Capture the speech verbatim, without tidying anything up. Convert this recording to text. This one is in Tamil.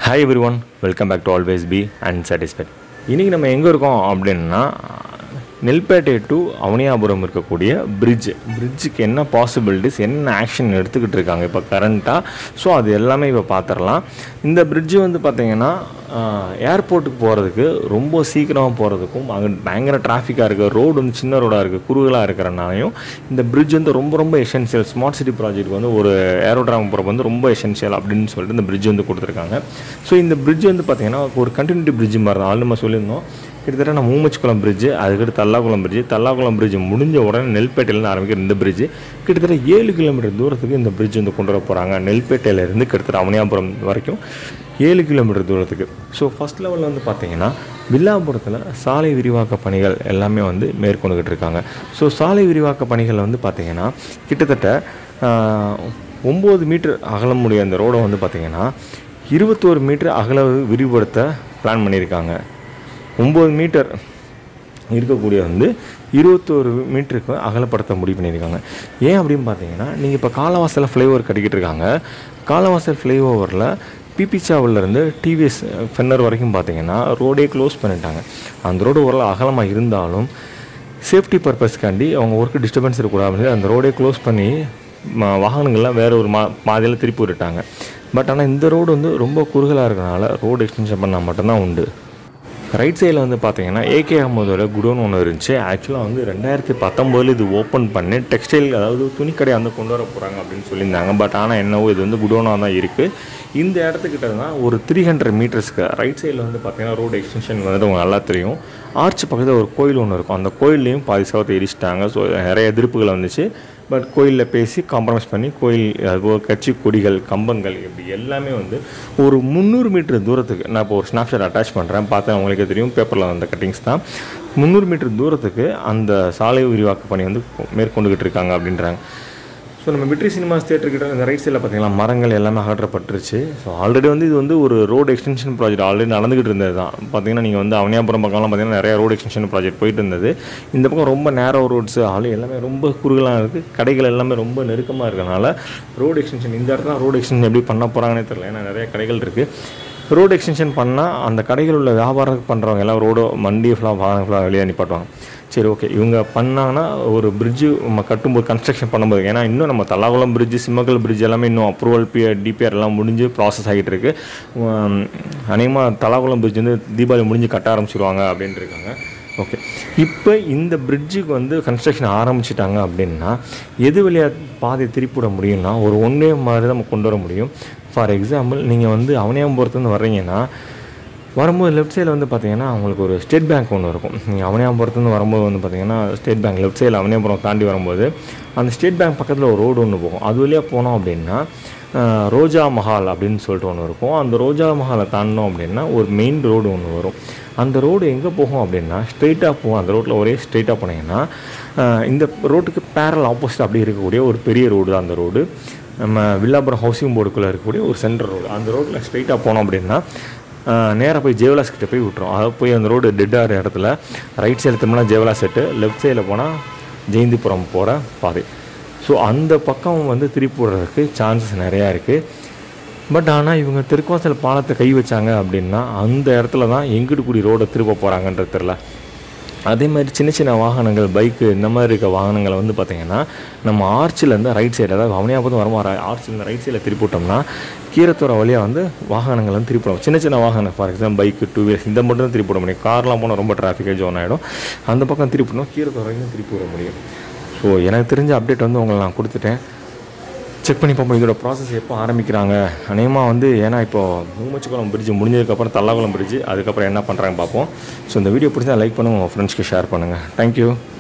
Hi everyone, welcome back to Always Be Unsatisfied. இன்றைக்கி நம்ம எங்கே இருக்கோம் அப்படின்னா நெல்பேட்டை டு அவனியாபுரம் இருக்கக்கூடிய பிரிட்ஜ் பிரிட்ஜுக்கு என்ன பாசிபிலிட்டிஸ் என்ன ஆக்ஷன் எடுத்துக்கிட்டு இருக்காங்க இப்போ கரண்ட்டாக. ஸோ அது எல்லாமே இப்போ பார்த்துடலாம். இந்த பிரிட்ஜு வந்து பார்த்திங்கன்னா ஏர்போர்ட்டுக்கு போகிறதுக்கு ரொம்ப சீக்கிரமாக போகிறதுக்கும் அங்கே பயங்கர டிராஃபிக்காக இருக்குது, ரோடு வந்து சின்ன ரோடாக இருக்குது, குறுகலாக இருக்கிறனாலையும் இந்த பிரிட்ஜ் வந்து ரொம்ப ரொம்ப எசென்ஷியல். ஸ்மார்ட் சிட்டி ப்ராஜெக்ட் வந்து ஒரு ஏரோட்ராம் போகிறப்ப வந்து ரொம்ப எசென்ஷியல் அப்படின்னு சொல்லிட்டு இந்த பிரிட்ஜ் வந்து கொடுத்துருக்காங்க. ஸோ இந்த பிரிட்ஜ் வந்து பார்த்திங்கன்னா ஒரு கண்டினியூட்டி பிரிட்ஜ் மாதிரி தான். ஆள் நம்ம சொல்லியிருந்தோம் கிட்டத்தட்ட நம்ம மூமச்சிக்குளம் பிரிட்ஜு, அதுக்கடுத்து தல்லாக்குளம் பிரிட்ஜு, தல்லாக்குளம் பிரிட்ஜ் முடிஞ்ச உடனே நெல்பேட்டையிலேருந்து ஆரம்பிக்கிற இந்த பிரிட்ஜு கிட்டத்தட்ட ஏழு கிலோமீட்டர் தூரத்துக்கு இந்த பிரிட்ஜ் வந்து கொண்டு வர போகிறாங்க. நெல்பேட்டையிலேருந்து கிட்டத்தட்ட அவனியாபுரம் வரைக்கும் ஏழு கிலோமீட்டர் தூரத்துக்கு. ஸோ ஃபஸ்ட் லெவலில் வந்து பார்த்திங்கன்னா வில்லாபுரத்தில் சாலை விரிவாக்க பணிகள் எல்லாமே வந்து மேற்கொண்டுக்கிட்டு இருக்காங்க. ஸோ சாலை விரிவாக்க பணிகளில் வந்து பார்த்திங்கன்னா கிட்டத்தட்ட ஒம்பது மீட்டர் அகலமுடைய அந்த ரோடை வந்து பார்த்திங்கன்னா இருபத்தோரு மீட்டர் அகல விரிவுபடுத்த பிளான் பண்ணியிருக்காங்க. ஒம்பது மீட்டர் இருக்கக்கூடிய வந்து இருபத்தோரு மீட்டருக்கு அகலப்படுத்த முடிவு பண்ணியிருக்காங்க. ஏன் அப்படின்னு பார்த்தீங்கன்னா நீங்கள் இப்போ காலவாசலில் ஃப்ளைஓவர் கட்டிக்கிட்டு இருக்காங்க. காலவாசல் ஃப்ளைஓவரில் பிபிச்சாவிலேருந்து டிவிஎஸ் ஃபென்னர் வரைக்கும் பார்த்தீங்கன்னா ரோடே க்ளோஸ் பண்ணிட்டாங்க. அந்த ரோடு ஓரளவு அகலமாக இருந்தாலும் சேஃப்டி பர்பஸ்க்காண்டி அவங்க ஒர்க்கு டிஸ்டர்பன்ஸ் இருக்கக்கூடாது அப்படின்னு அந்த ரோடே க்ளோஸ் பண்ணி வாகனங்கள்லாம் வேறு ஒரு மா பாதையில் திருப்பி விட்டுட்டாங்க. பட் ஆனால் இந்த ரோடு வந்து ரொம்ப குறுகலாக இருக்கிறனால ரோடு எக்ஸ்டென்ஷன் பண்ணால் மட்டும்தான் உண்டு. ரைட் சைடில் வந்து பார்த்தீங்கன்னா ஏகே அஹமதோட குடோன் ஒன்று இருந்துச்சு. ஆக்சுவலாக வந்து ரெண்டாயிரத்தி பத்தொம்போதில் இது ஓப்பன் பண்ணி டெக்ஸ்டைல் அதாவது துணிக்கடை வந்து கொண்டு வர போகிறாங்க அப்படின்னு சொல்லியிருந்தாங்க. பட் ஆனால் என்னவோ இது வந்து குடோனாக தான் இருக்குது. இந்த இடத்துக்கிட்ட தான் ஒரு த்ரீ ஹண்ட்ரட் மீட்டர்ஸ்க்கு ரைட் சைடில் வந்து பார்த்தீங்கன்னா ரோடு எக்ஸ்டென்ஷன் வந்துட்டு உங்களுக்கு நல்லா தெரியும். ஆர்ச் பக்கத்தில் ஒரு கோயில் ஒன்று இருக்கும். அந்த கோயில்லையும் பாதி சவத்தை இடிச்சிட்டாங்க. ஸோ நிறைய எதிர்ப்புகள் வந்துச்சு. பட் கோயிலில் பேசி காம்ப்ரமைஸ் பண்ணி கோயில் அதுபோல் கட்சி கொடிகள் கம்பங்கள் இப்படி எல்லாமே வந்து ஒரு முந்நூறு மீட்டர் தூரத்துக்கு நான் இப்போ ஒரு ஸ்னாப்ஷாட் அட்டாச் பண்ணுறேன், பார்த்தேன் உங்களுக்கே தெரியும். பேப்பரில் வந்த கட்டிங்ஸ் தான். முந்நூறு மீட்டர் தூரத்துக்கு அந்த சாலை விரிவாக்க பணி வந்து மேற்கொண்டுக்கிட்டு இருக்காங்க அப்படின்றாங்க. ஸோ நம்ம விட்ரி சினிமாஸ் தியேட்டர்கிட்ட இந்த ரைட் சைடில் பார்த்திங்கன்னா மரங்கள் எல்லாமே அகற்றப்பட்டுருச்சு. ஸோ ஆல்ரெடி வந்து இது வந்து ஒரு ரோடு எக்ஸ்டென்ஷன் ப்ராஜெக்ட் ஆல்ரெடி நடந்துகிட்டு இருந்தது தான். பார்த்திங்கன்னா நீங்கள் வந்து அவனியாபுரம் பக்கம்லாம் பார்த்திங்கன்னா நிறையா ரோடு எக்ஸ்டென்ஷன் ப்ராஜெக்ட் போயிட்டு இருந்தது. இந்த பக்கம் ரொம்ப நேரோ ரோட்ஸு ஆள் எல்லாமே ரொம்ப குறுகலாக இருக்குது, கடைகள் எல்லாமே ரொம்ப நெருக்கமாக இருக்கிறனால ரோடு எக்ஸ்டென்ஷன் இந்த இடத்துல ரோடு எக்ஸ்டென்ஷன் எப்படி பண்ண போகிறாங்கன்னே தெரியல. ஏன்னா நிறைய கடைகள் இருக்குது. ரோடு எக்ஸ்டென்ஷன் பண்ணால் அந்த கடைகள் உள்ள வியாபாரம் பண்ணுறவங்க எல்லாம் ரோடு வண்டி ஃபுல்லாக வாகனம் ஃபுல்லாக வெளியே அனுப்பிடுவாங்க. சரி, ஓகே, இவங்க பண்ணாங்கன்னா ஒரு பிரிட்ஜு நம்ம கட்டும்போது கன்ஸ்ட்ரக்ஷன் பண்ணும்போது, ஏன்னா இன்னும் நம்ம தல்லாகுளம் பிரிட்ஜு சிம்மக்கல் பிரிட்ஜ் எல்லாமே இன்னும் அப்ரூவல் பி டிபிஆர் எல்லாம் முடிஞ்சு ப்ராசஸ் ஆகிட்டு இருக்குது. அநேகமாக தல்லாகுளம் பிரிட்ஜ் வந்து தீபாவளி முடிஞ்சு கட்ட ஆரம்பிச்சிருவாங்க அப்படின்ட்டு இருக்காங்க. ஓகே, இப்போ இந்த பிரிட்ஜுக்கு வந்து கன்ஸ்ட்ரக்ஷன் ஆரம்பிச்சிட்டாங்க அப்படின்னா எது வழியாக பாதை திருப்பிவிட முடியும்னா ஒரு ஒன் வே மாதிரி தான் நம்ம கொண்டு வர முடியும். ஃபார் எக்ஸாம்பிள் நீங்கள் வந்து அவனியாபுரத்துலேருந்து வர்றீங்கன்னா வரும்போது லெஃப்ட் சைடில் வந்து பார்த்திங்கன்னா அவங்களுக்கு ஒரு ஸ்டேட் பேங்க் ஒன்று இருக்கும். நீங்கள் அவனியாபுரத்துலேருந்து வரும்போது வந்து பார்த்திங்கன்னா ஸ்டேட் பேங்க் லெஃப்ட் சைடில் அவனியாபுரம் தாண்டி வரும்போது அந்த ஸ்டேட் பேங்க் பக்கத்தில் ஒரு ரோடு ஒன்று போகும். அது வழியாக போனோம் அப்படின்னா ரோஜா மஹால் அப்படின்னு சொல்லிட்டு ஒன்று இருக்கும். அந்த ரோஜா மஹாலை தாண்டினோம் அப்படின்னா ஒரு மெயின் ரோடு ஒன்று வரும். அந்த ரோடு எங்கே போகும் அப்படின்னா ஸ்ட்ரெயிட்டாக போகும். அந்த ரோட்டில் ஒரே ஸ்ட்ரெயிட்டாக போனீங்கன்னா இந்த ரோட்டுக்கு பேரல் ஆப்போசிட் அப்படி இருக்கக்கூடிய ஒரு பெரிய ரோடு தான் அந்த ரோடு. நம்ம வில்லாபுரம் ஹவுசிங் போர்டுக்குள்ளே இருக்கக்கூடிய ஒரு சென்ட்ரல் ரோடு. அந்த ரோட்டில் ஸ்ட்ரெயிட்டாக போனோம் அப்படின்னா நேராக போய் ஜேவலாஸ் கிட்டே போய் விட்டுரும். அதை போய் அந்த ரோடு டெட்டாகிற இடத்துல ரைட் சைடில் திரும்பினா ஜேவலாஸ் செட்டு, லெஃப்ட் சைடில் போனால் ஜெயந்திபுரம் போகிற பாதை. ஸோ அந்த பக்கம் வந்து திருப்பி விடுறதுக்கு சான்சஸ் நிறையா இருக்குது. பட் ஆனால் இவங்க தெற்குவாசல் பாலத்தை கை வச்சாங்க அப்படின்னா அந்த இடத்துல தான் எங்கிட்டு கூடி ரோடை திருப்ப போகிறாங்கன்றது தெரில. அதே மாதிரி சின்ன சின்ன வாகனங்கள் பைக்கு இந்த மாதிரி இருக்க வாகனங்களை வந்து பார்த்திங்கன்னா நம்ம ஆர்ச்சிலேருந்து ரைட் சைடு, அதாவது அவனியாபுரம் வரும்போது ஆர்ச்சிலேருந்து ரைட் சைடில் திருப்பி விட்டோம்னா கீரத்தோர வழியாக வந்து வாகனங்கள் வந்து திருப்பிடும். சின்ன சின்ன வாகனம் for example bike two wheelers இந்த மட்டும் தான் திருப்பி விட முடியும். கார்லாம் போனால் ரொம்ப டிராஃபிக்காக ஜோன் ஆகிடும். அந்த பக்கம் திருப்பிடணும், கீரத்தோர வரைக்கும் திருப்பி விட முடியும். ஸோ எனக்கு தெரிஞ்ச அப்டேட் வந்து உங்களை நான் கொடுத்துட்டேன். செக் பண்ணி பார்ப்போம் இதோட ப்ராசஸ் எப்போ ஆரம்பிக்கிறாங்க. அநேகமாக வந்து ஏன்னா இப்போது மூமச்சிக்குளம் பிரிட்ஜ் முடிஞ்சதுக்கப்புறம் தல்லாகுளம் பிரிட்ஜ் அதுக்கப்புறம் என்ன பண்ணுறாங்க பார்ப்போம். ஸோ இந்த வீடியோ பிடிச்சா லைக் பண்ணுங்கள், உங்கள் ஃப்ரெண்ட்ஸ்க்கு ஷேர் பண்ணுங்கள். தேங்க்யூ.